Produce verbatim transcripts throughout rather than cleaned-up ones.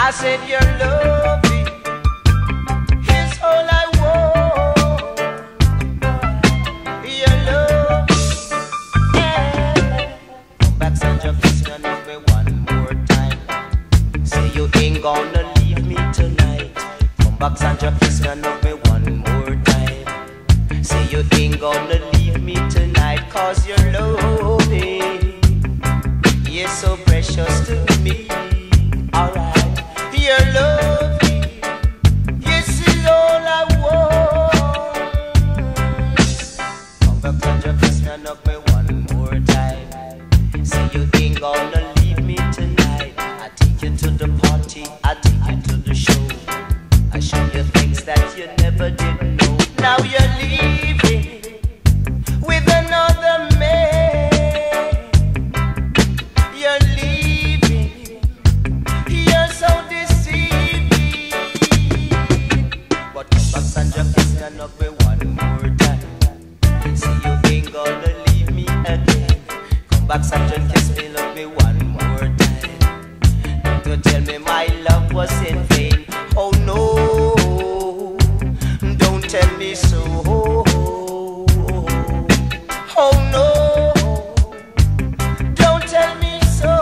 I said your loving is all I want. Your love, yeah. Come back, Sandra, kiss me, love me one more time. Say you ain't gonna leave me tonight. Come back, Sandra, kiss me, love me one more time. Say you ain't gonna leave me tonight, cause your loving is so precious to me. Alright. Your love, yes, is all I want. Come back, Sandra, kiss me and hug me one more time. Say you ain't gonna leave me tonight. I take you to the party, I take you to the show. I show you things that you never did know. Now you're leaving with another man. You're leaving, you're so Sandra, kiss me and hug me one more time. Say you ain't gonna leave me again. Come back, Sandra, kiss me, love me one more time. Don't tell me my love was in vain. Oh no, don't tell me so. Oh no, don't tell me so.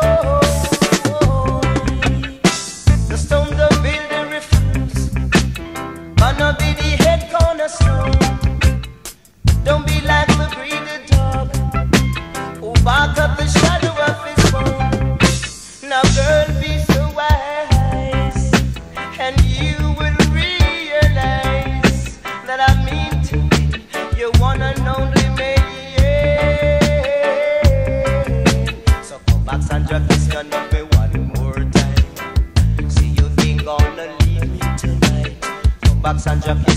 The stones of building refuse, gonna be the head cornerstone. Don't be like the greedy dog who bark up the shadow of his bone. Now girl, be so wise, and you will realize that I mean to be your one and only man. So come back, Sandra, kiss me and hug me one more time. See you ain't gonna leave me tonight. Come back, Sandra, kiss